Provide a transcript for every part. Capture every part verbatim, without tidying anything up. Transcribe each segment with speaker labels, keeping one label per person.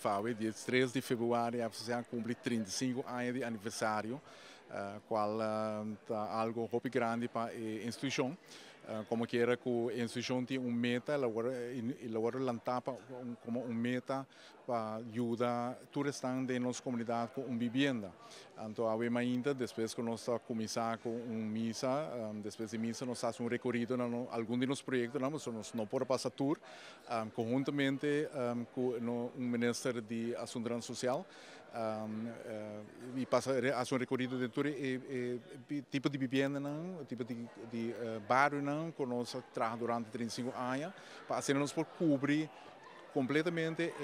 Speaker 1: Fave, dia três de fevereiro, a F C A cumpre trinta e cinco anos de aniversário, uh, qual uh, tá algo muito grande para a instituição. Uh, como que era que a instituição tem uma meta, ela agora lançava um, como uma meta para ajudar todos da nossa comunidade com uma vivenda. Então, ainda, depois que nós começamos com uma missa, um, depois de missa, nós fazemos um recorrido em alguns dos nossos projetos, nós não podemos passar tour, um, conjuntamente um, com o Ministério de Ação Social, um, uh, e passa a fazer um recorrido de todo o tipo de vivenda, o tipo de, de uh, bairro que nós trabalhamos durante trinta e cinco anos, para assim nós por cobrir completamente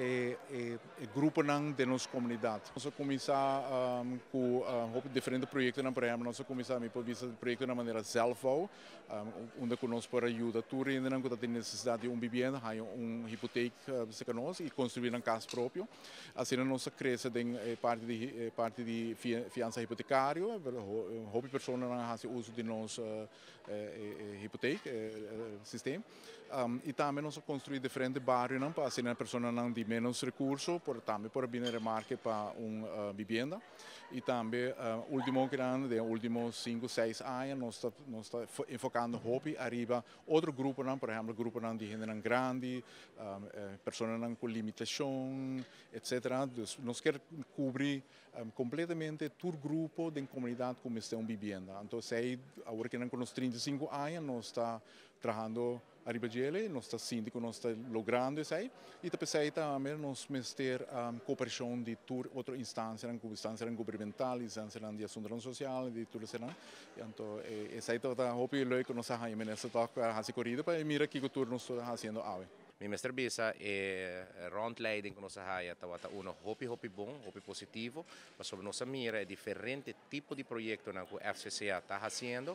Speaker 1: o grupo de nossa comunidade. Nós começamos um, com uh, diferentes projetos, por exemplo, nós começamos a fazer projetos de maneira self-help, um, onde nós podemos ajudar todos que têm necessidade de uma vivenda, uma hipoteca uh, nós, e construir uma casa própria. Assim nós crescemos em parte de parte de fiança hipotecária, houve pessoas que fazem uso de nosso uh, hipoteca uh, sistema. Um, e também nós construímos diferentes bairros para assim as pessoas não de menos recursos, por também por vir marca para uma uh, vivenda. E também uh, último grande, de últimos cinco, seis anos, nós estamos enfocando hobby arriba outro grupo, não, por exemplo, grupo não de gente grande, um, pessoas não com limitação, etcétera. Nós queremos cobrir um, completamente todo o grupo da comunidade como está uma vivenda. Então, sei, agora que nós temos trinta e cinco anos, nós estamos trabalhando arriba dele, nós estamos síndico, nós estamos logrando isso aí, e depois aí também nós temos ter um, cooperação de toda outra instância, como instância governamental, instância de ação social, de tudo isso. Então, isso aí toda a roupa e que nós fazemos nessa toca a corrida para mirar que o turno nós estamos fazendo agora.
Speaker 2: Minha certeza é rondleiding que nós fazemos, tá um hobby hobby bom, hobby positivo, mas sobre nossa mira é diferente tipo de projeto que o F C C A está fazendo.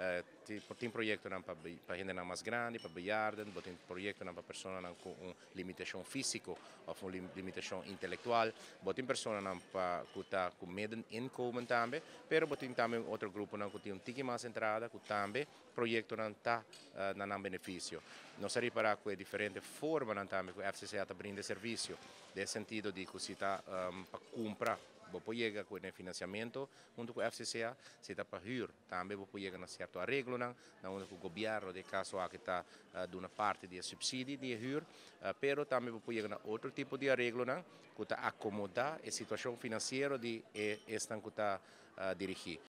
Speaker 2: Tem projeto para gente mais grande, para bejaarden, tem projeto para pessoas com uma limitação física ou uma limitação intelectual, tem pessoas que estão com medo inkomen também, mas tem também outro grupo que tem um tique mais entrada, que também projeto não está dando benefício. Nós reparamos que é diferente forma também que o F C C A está brindando serviço, nesse sentido de que se está um, para comprar, você chega com o financiamento junto com o F C C A, se está para hyr, também você chega a certo arreglo, onde o governo, de caso que está uh, de uma parte de subsídio de hyr, uh, pero também você chega a outro tipo de arreglo, que está acomodar a situação financeira de esta que está uh, dirigir.